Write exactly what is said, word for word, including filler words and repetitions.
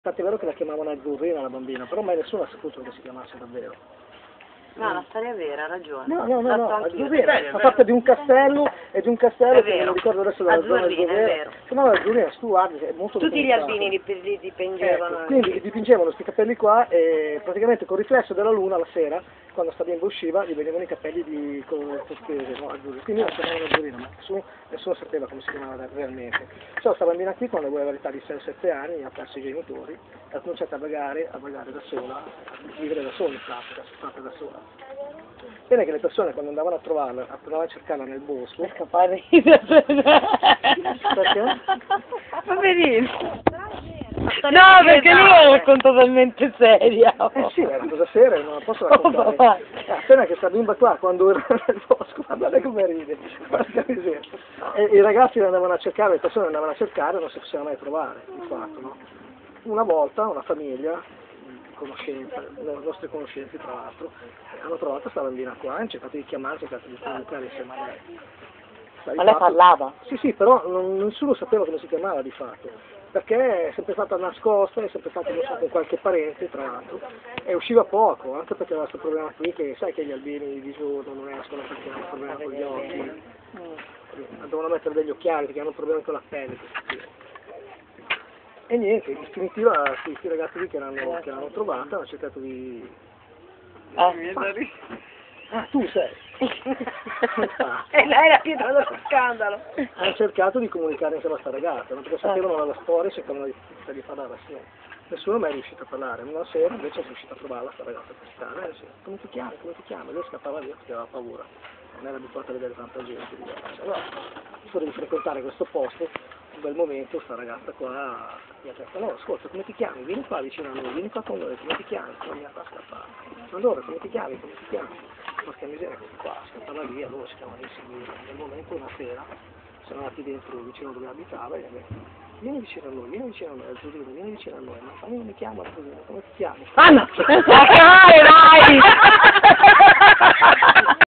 Infatti è vero che la chiamavano Azzurrina la bambina, però mai nessuno ha saputo che si chiamasse davvero. No, la storia è vera, ha ragione. No, no, no, no, Azzurrina, è fa parte di un castello, e di un castello È che non vero. mi ricordo adesso della zona del Azzurrina, è dov'era. vero. Se no Azzurrina, tu guardi, è molto Tutti gli documentato. albini li, li dipingevano. Ecco, quindi dipingevano questi capelli qua e praticamente col riflesso della luna la sera, quando sta bimbo usciva, gli vedevano i capelli di colore turchese, no, azzurri. Quindi la chiamavano Azzurrina, ma nessuno, nessuno sapeva come si chiamava realmente. Cioè, questa bambina qui, quando aveva l'età di sei sette anni, ha perso i genitori, ha cominciato a vagare, a vagare da sola, a vivere da sola in pratica, si è fatta da sola. Bene che le persone quando andavano a trovarla, andavano a cercarla nel bosco. Per scappare perché? Poverino. No, perché lui la racconta talmente seria. Eh sì, è una cosa seria, non la posso raccontare. Oh, eh, appena che sta bimba qua, quando era nel bosco, guardate come ride, guarda miseria. E i ragazzi la andavano a cercare, le persone la andavano a cercare, non si poteva mai trovare, di fatto, no? Una volta una famiglia, conoscenza, le nostre conoscenze tra l'altro, hanno trovato questa bambina qua, hanno cercato di chiamarla, cercato di comunicare insieme a lei. Ma lei parlava? Sì, sì, però non, nessuno sapeva come si chiamava di fatto, perché è sempre stata nascosta, è sempre stata non so, con qualche parente tra l'altro, e usciva poco, anche perché aveva questo problema qui, che sai che gli albini di giorno non escono perché hanno un problema con gli occhi, mm. devono mettere degli occhiali perché hanno un problema con la pelle. E niente, in definitiva questi ragazzi lì che l'hanno, che l'hanno trovata hanno cercato di... Ah, ah tu sei! E lei era pietra dello scandalo! Hanno cercato di comunicare insieme a questa ragazza, perché sapevano la storia e cercavano di, di parlare assieme. Nessuno mai è riuscito a parlare, una sera invece è riuscito a trovarla questa ragazza per strada e diceva, come ti chiami, come ti chiami? Lei scappava via perché aveva paura, non era abituata a vedere tanta gente diversa. Allora, fuori di frequentare questo posto, un bel momento, questa ragazza qua mi ha detto, no, ascolta, come ti chiami? Vieni qua vicino a noi, vieni qua con noi, come ti chiami? Non mi ha fatto scappare. Allora, come ti chiami? Come ti chiami? Porca miseria, questo qua scappava via, loro si chiamavano inseguire. Nel momento, una sera, sono andati dentro vicino dove abitava e gli ha detto, vieni vicino a noi, vieni vicino a noi, Azzurrino, vieni vicino a noi, ma io mi chiamo Azzurrino, come ti chiami? Anna! Dai, dai!